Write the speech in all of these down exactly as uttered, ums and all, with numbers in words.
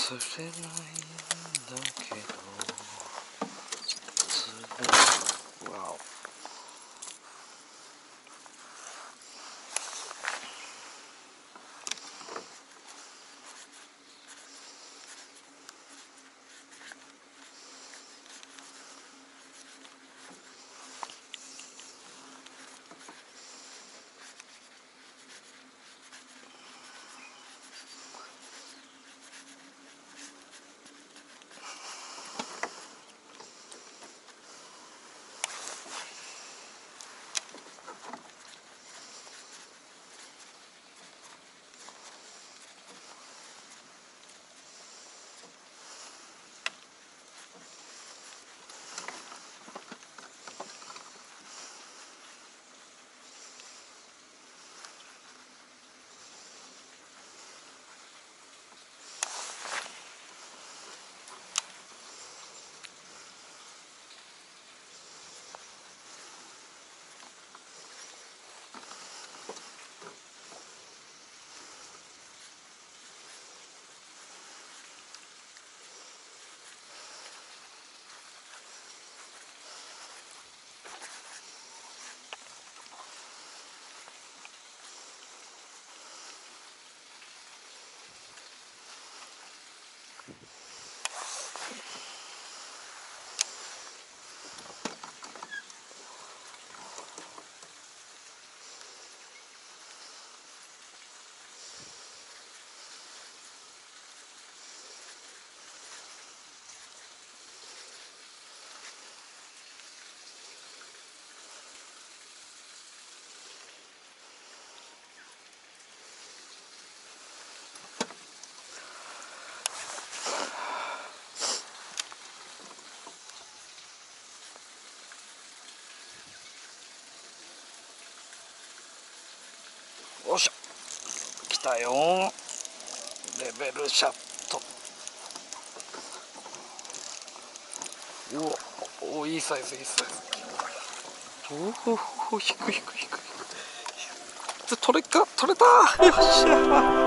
釣れないんだけど釣れる。わお。よっしゃ来たよ。レベルシャット。おお、いいサイズいいサイズ。おお、低い低い低い。取れか取れた。よっしゃ。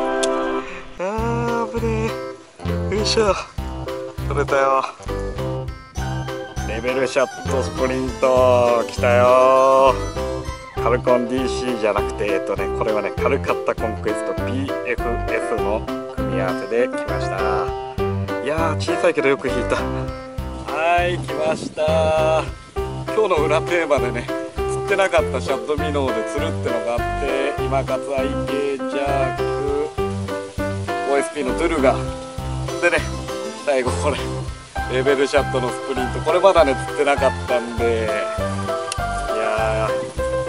あー危ねえ。よいしょ、取れたよ。レベルシャットスプリント来たよ。カルコン ディーシー じゃなくて、えっとね、これはね、カルカッタコンクエスト ビーエフエス の組み合わせで来ました。いやー、小さいけどよく引いた。はい、来ました。今日の裏テーマでね、釣ってなかったシャットミノーで釣るってのがあって、今かつ アイケー ジャーク オーエスピー のドゥルガでね、最後これレベルシャットのスプリント、これまだね釣ってなかったんで、いやー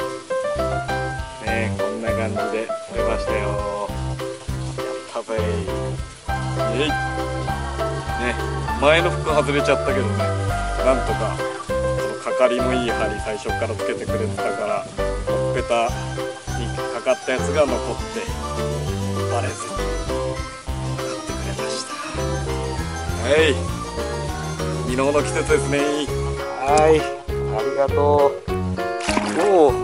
ね、こんな感じで釣れましたよ。やったぜー。イエイね、前の服外れちゃったけどね、なんとかそのかかりのいい針最初からつけてくれてたから、ほっぺたにかかったやつが残ってバレずにかかってくれました。はい、ミノーの季節ですね。はい、ありがとう。おお、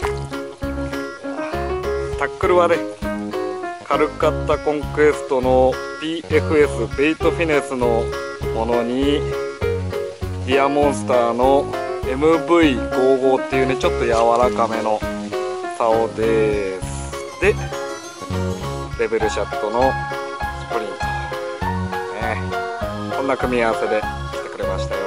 タックルはね、カルカッタコンクエストの ビーエフエス ベイトフィネスのものに、ディアモンスターの エムブイごじゅうご っていうね、ちょっと柔らかめの竿です。でレベルシャットのスプリント、ね、こんな組み合わせでしてくれましたよ。